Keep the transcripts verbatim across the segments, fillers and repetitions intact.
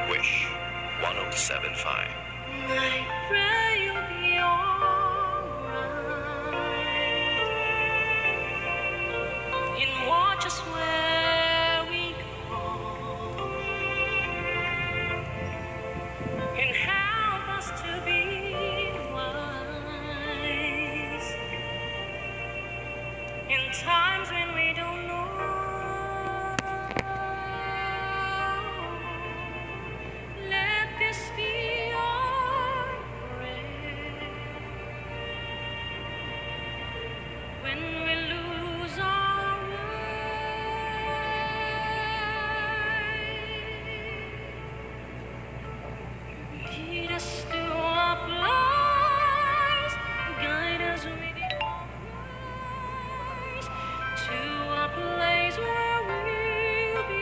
Wish one oh seven point five. I pray you'll be alright and watch us where we go and help us to be wise in times when we don't know. Let this be our prayer when we lose our way. Lead us to a place, guide us with your grace, to a place where we'll be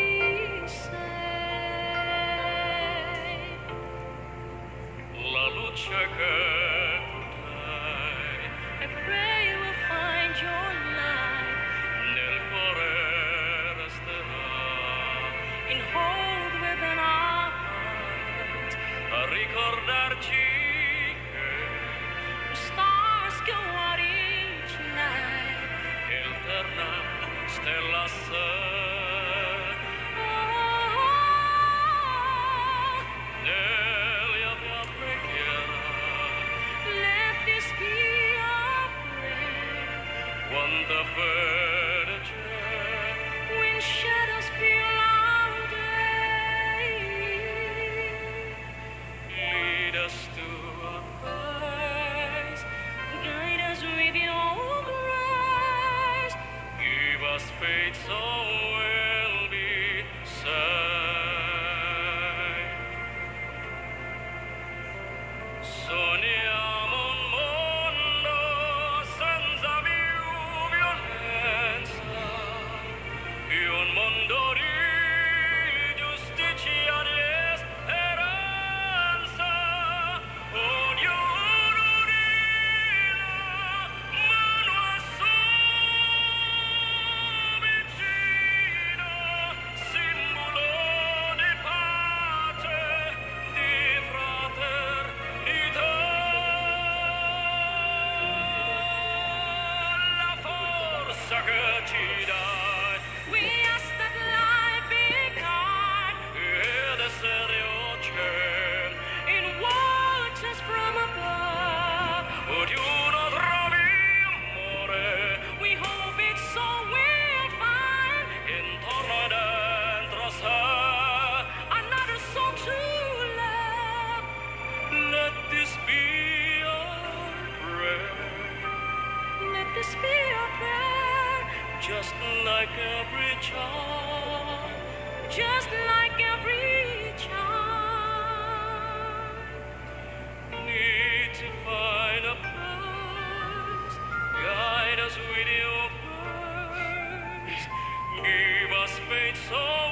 safe. La luce che tu dai I pray we'll find your light nel cuore resterà and hold within our hearts a ricordarci che the stars go out each night. eterna stella sei Oh, Delia mia preghiera let this be our prayer quanta fede c'è when shadows fill our day. lead us to a Christ, guide us with your grace. give us faith so we'll be saved. Sogniamo un mondo senza più violenza, più un mondo di giustizia, di speranza. Ognuno dia la mano a suo vicino, simbolo di pace, di fraternità. La forza che ci dai We ask that life be kind ed essere ocean, in waters from above. ognuno trovi amore We hope it's so we'll find intorno e dentro sé. another soul to love. Let this be our prayer, Let this be our prayer, just like every child. just like every child. Need to find a place, guide us with your grace, give us faith so